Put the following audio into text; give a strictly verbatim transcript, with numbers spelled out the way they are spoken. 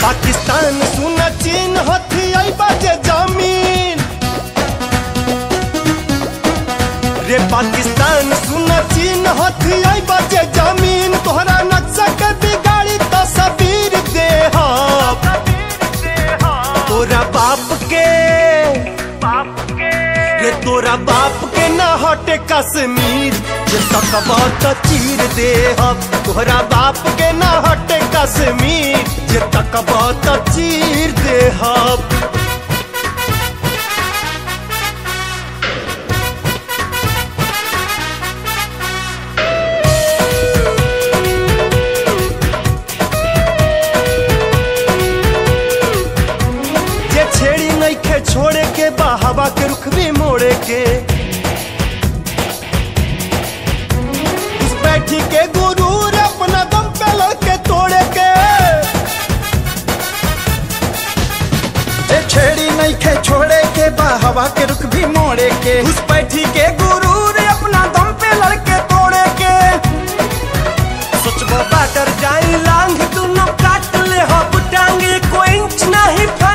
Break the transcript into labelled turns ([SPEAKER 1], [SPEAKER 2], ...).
[SPEAKER 1] पाकिस्तान सुना चीन हथी आई बाजे जमीन रे पाकिस्तान सुना चीन हथी आई बाजे जमीन तोहरा नक्शा के बिगाड़ी तस्वीर दे तोरा बाप के रे तोरा बाप के ना हटे कश्मीर जे तकबा त चीर दे तोहरा बाप के ना हटे कश्मीर जे तकबा त चीर दे जे छेड़ी नहीं खे छोड़े के हवा के रुख भी मोड़े के उस बैठी के गुरूर अपना दम पे लड़के तोड़े के
[SPEAKER 2] जे छेड़ी नहीं खे छोड़े के बा हवा के रुख भी मोड़े के
[SPEAKER 1] उस बैठी के गुरूर अपना दम पे लड़के तोड़े के सोचबो बाटर जाई लांग दोनों काट ले हो टांगे कोई इंच नहीं